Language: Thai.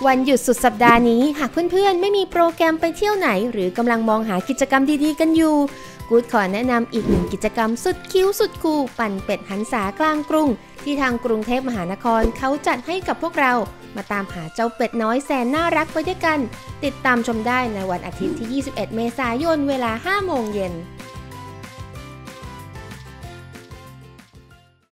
วันหยุดสุดสัปดาห์นี้หากเพื่อนๆไม่มีโปรแกรมไปเที่ยวไหนหรือกำลังมองหากิจกรรมดีๆกันอยู่กู๊ดขอแนะนำอีกหนึ่งกิจกรรมสุดคิ้วสุดคูลปั่นเป็ดหันษากลางกรุงที่ทางกรุงเทพมหานครเขาจัดให้กับพวกเรามาตามหาเจ้าเป็ดน้อยแสนน่ารักไปด้วยกันติดตามชมได้ในวันอาทิตย์ที่ 21 เมษายนเวลา 5 โมงเย็น